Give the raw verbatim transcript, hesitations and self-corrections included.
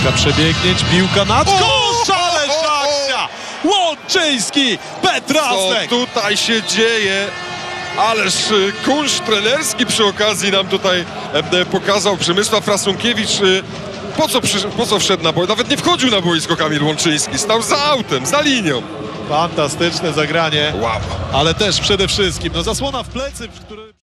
Kilka przebiegnięć, piłka nad kosz, ależ akcja! Łączyński, Petrasek! Co tutaj się dzieje? Ależ kunszt trenerski przy okazji nam tutaj e, pokazał Przemysław Frasunkiewicz. E, po, co przy, po co wszedł na boisko? Nawet nie wchodził na boisko Kamil Łączyński. Stał za autem, za linią. Fantastyczne zagranie, Wow. ale też przede wszystkim no, zasłona w plecy, w której...